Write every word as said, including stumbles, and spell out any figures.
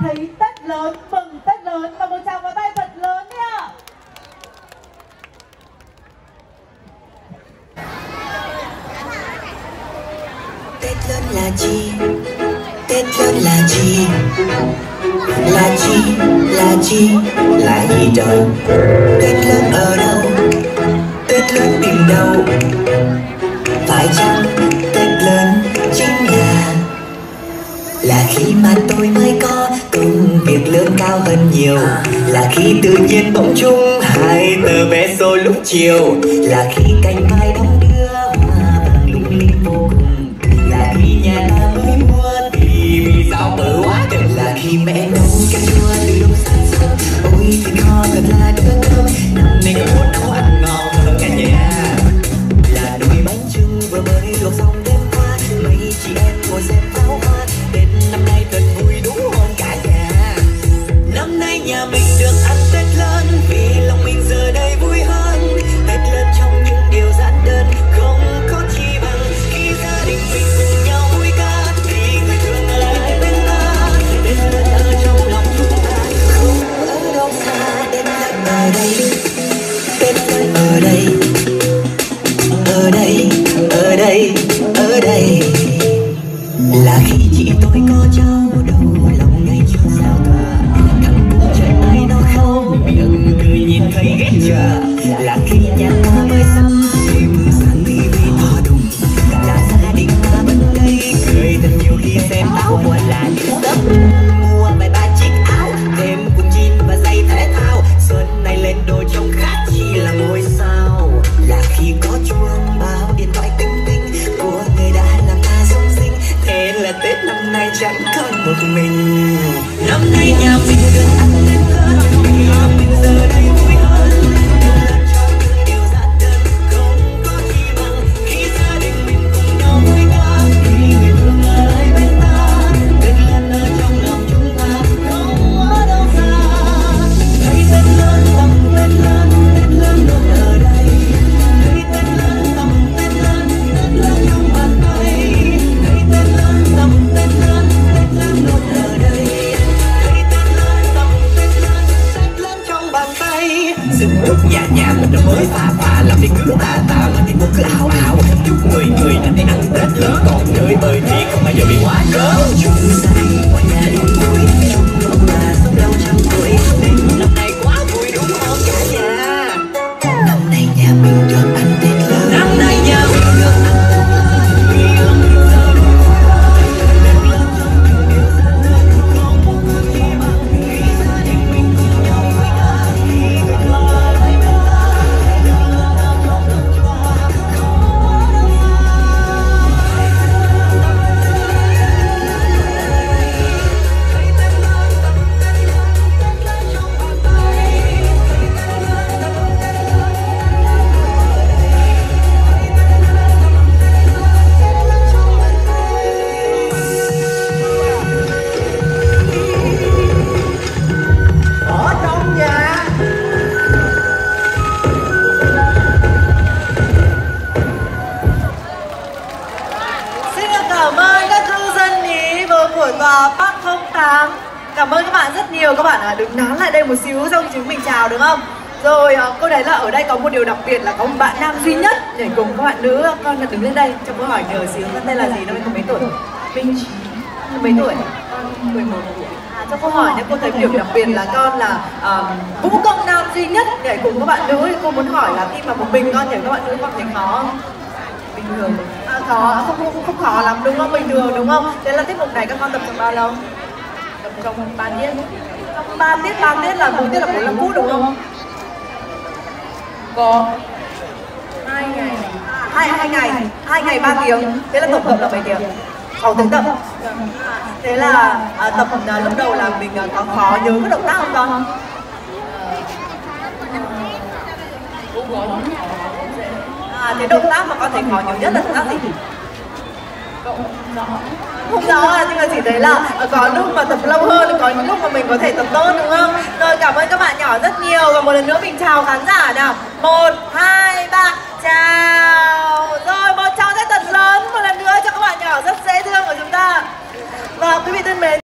thấy Tết lớn, mừng Tết lớn và một tràng pháo tay thật lớn nha. Tết lớn là chi? Tết lớn là chi? Là chi? Là chi? Là gì trời? Tết lớn ở đâu? Tết lớn tìm đâu? Phải chăng Tết lớn chính là là khi mà tôi mới có công việc lương cao hơn nhiều, là khi tự nhiên bỗng chung hai tờ vé số lúc chiều, là khi cành mai đong đưa hoa vàng lung linh vô cùng, là khi nhà ta mới mua thì vì sao bự quá, là khi mẹ nấu kem chua từ lúc sáng sớm, ôi thịt kho thật là đỡ thơm, năm nay còn muốn nấu ăn ngon hơn cả nhà, là nồi bánh chưng vừa mới luộc xong đêm qua, mấy chị em ngồi xem pháo hoa. Tết năm nay thật vui đúng không cả nhà? Năm nay nhà mình được ăn Tết lớn vì lòng mình giờ đây vui hơn. Tết lớn trong những điều giản đơn, không có chi bằng khi gia đình mình cùng nhau vui ca, thì người thương ở lại bên ta. Tết lớn ở trong lòng chúng ta, không ở đâu xa. Tết lớn ở đây, Tết lớn ở đây, ở đây, ở đây, ở đây. Là khi chị tôi có cháu đầu lòng ngày trước sao tỏa, thằng cu trời ai nó không miệng cười nhìn thấy ghét chờ. Là khi nhà ta mới sắm thêm sàn tivi to đùng, là gia đình ta vẫn đây cười thật nhiều khi xem táo mùa là những giấc mua vài ba chiếc áo, thêm quần jean và giày thể thao. Xuân này lên đôi trông khác chi là ngôi sao. Là khi có chuông báo điện thoại tinh tinh của người đã làm ta sống sinh, thế là Tết năm nay chẳng còn một mình. Năm nay nhà mình được ăn Tết lớn vì lòng mình giờ đây vui hơn. Tết lớn cho những điều giản đơn, không có chi bằng khi gia đình mình cùng nhau vui ca, khi người thương ở lại bên ta. Tết lớn ở trong lòng chúng ta, không ở đâu xa. Thấy Tết lớn tâm Tết lớn, Tết lớn luôn ở đây. Thấy Tết lớn tâm Tết lớn, Tết lớn trong bàn tay. Thấy Tết lớn tâm Tết lớn, Tết lớn luôn ở đây. Thấy Tết lớn tâm Tết lớn, Tết lớn trong bàn tay. Xin chúc nhà nhà một năm mới phà phà, làm việc cứ ta ta mà thì một cứ ảo ảo. Chúc người người năm nay ăn Tết lớn, còn chơi bời thì không bao giờ bị quá cớ. Chúc gia đình mọi nhà luôn vui, chúc ông bà sống lâu trăm tuổi. Tết năm nay quá vui đúng không cả nhà? Năm nay nhà mình được ăn Tết lớn, năm nay nhà mình được ăn Tết lớn vì lòng mình giờ đây vui hơn. Tết lớn trong những điều giản đơn, không có chi bằng khi gia đình mình cùng nhau vui ca, khi người thương ở lại bên ta. Tết lớn ở trong lòng chúng ta, không ở đâu xa. Thấy Tết lớn tâm Tết lớn, Tết lớn trong bàn tay. Thấy Tết lớn tâm Tết lớn, Tết lớn luôn ở đây. Thấy Tết lớn tâm Tết lớn, Tết lớn trong bàn tay. Ở trong nhà. Xin được cảm ơn các cư dân ý vừa của tòa Park không tám. Cảm ơn các bạn rất nhiều. Các bạn à, đừng nán lại đây một xíu xong chúng mình chào được không? Rồi à, cô thấy là ở đây có một điều đặc biệt là có một bạn nam duy nhất để cùng các bạn nữ. Con là đứng lên đây cho cô hỏi nhờ xíu. Con tên là gì? Năm nay có mấy tuổi? Minh Trí. Mấy tuổi? Con mười một tuổi. À, cho cô hỏi nhé, cô thấy điều đặc biệt là con là uh, vũ công nam duy nhất để cùng các bạn nữ. Cô muốn hỏi là khi mà một mình con nhảy các bạn nữ con thấy khó không? Bình thường. À, khó, không, không, không khó lắm đúng không? Bình thường đúng không? Thế là tiết mục này các con tập trong bao lâu? Tập trong ba tiết. Trong ba tiết, ba tiết là một tiết là bốn mươi lăm phút đúng không? Có hai ngày, à, hai, hai ngày, hai ngày ba tiếng. Thế là tổng cộng là mấy tiếng? sáu tiếng tập. Thế là à, tập à, lúc đầu là mình à, có khó nhớ cái động tác không con? À, thế động tác mà con thấy khó nhớ nhất là động tác gì? Không rõ, nhưng mà chỉ thấy là có lúc mà tập lâu hơn, có những lúc mà mình có thể tập tốt đúng không? Rồi cảm ơn các bạn nhỏ rất nhiều. Và một lần nữa mình chào khán giả nào. Một, hai, ba, chào. Rồi một chào rất thật lớn một lần nữa cho các bạn nhỏ rất dễ thương của chúng ta. Và quý vị thân mến.